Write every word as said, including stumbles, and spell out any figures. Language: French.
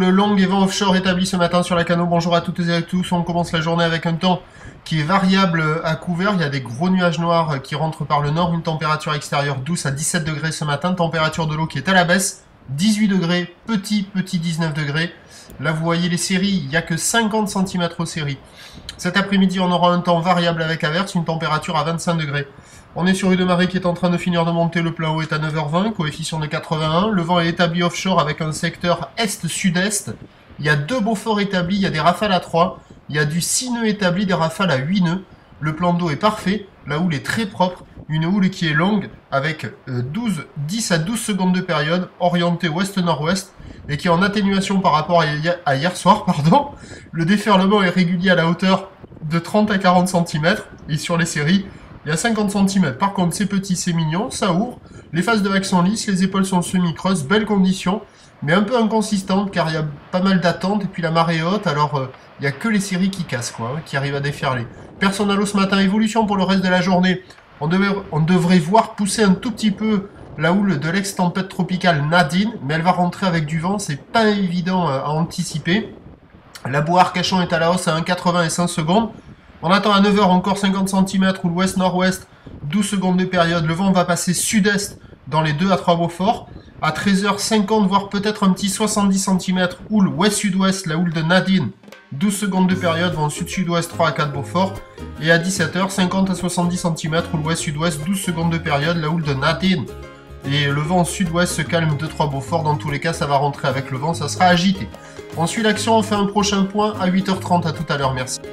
Houle longue et vent offshore établi ce matin sur la Canot. Bonjour à toutes et à tous. On commence la journée avec un temps qui est variable à couvert. Il y a des gros nuages noirs qui rentrent par le nord. Une température extérieure douce à dix-sept degrés ce matin. Température de l'eau qui est à la baisse. dix-huit degrés, petit, petit dix-neuf degrés. Là, vous voyez les séries. Il n'y a que cinquante centimètres aux séries. Cet après-midi, on aura un temps variable avec averse. Une température à vingt-cinq degrés. On est sur une marée qui est en train de finir de monter, le plein haut est à neuf heures vingt, coefficient de quatre-vingt-un. Le vent est établi offshore avec un secteur est-sud-est. Il y a deux Beaufort établis, il y a des rafales à trois. Il y a du six nœuds établi, des rafales à huit nœuds. Le plan d'eau est parfait, la houle est très propre. Une houle qui est longue avec douze, dix à douze secondes de période, orientée ouest-nord-ouest, et qui est en atténuation par rapport à hier soir. Pardon. Le déferlement est régulier à la hauteur de trente à quarante centimètres, et sur les séries, il y a cinquante centimètres. Par contre, c'est petit, c'est mignon, ça ouvre. Les faces de vagues sont lisses, les épaules sont semi-creuses, belles conditions, mais un peu inconsistantes car il y a pas mal d'attentes et puis la marée est haute, alors euh, il n'y a que les séries qui cassent, quoi, hein, qui arrivent à déferler. Personne à l'eau ce matin, évolution pour le reste de la journée. On, devait, on devrait voir pousser un tout petit peu la houle de l'ex-tempête tropicale Nadine, mais elle va rentrer avec du vent, c'est pas évident à anticiper. La boue Arcachon est à la hausse à un virgule quatre-vingts et cinq secondes. On attend à neuf heures encore cinquante centimètres, ou l'ouest-nord-ouest, douze secondes de période. Le vent va passer sud-est dans les deux à trois Beaufort. À treize heures cinquante, voire peut-être un petit soixante-dix centimètres, houle ouest-sud-ouest, la houle de Nadine, douze secondes de période, vent sud-sud-ouest trois à quatre Beaufort. Et à dix-sept heures cinquante à soixante-dix centimètres, houle ouest-sud-ouest, douze secondes de période, la houle de Nadine. Et le vent sud-ouest se calme deux trois Beaufort. Dans tous les cas, ça va rentrer avec le vent, ça sera agité. On suit l'action, on fait un prochain point à huit heures trente. À tout à l'heure, merci.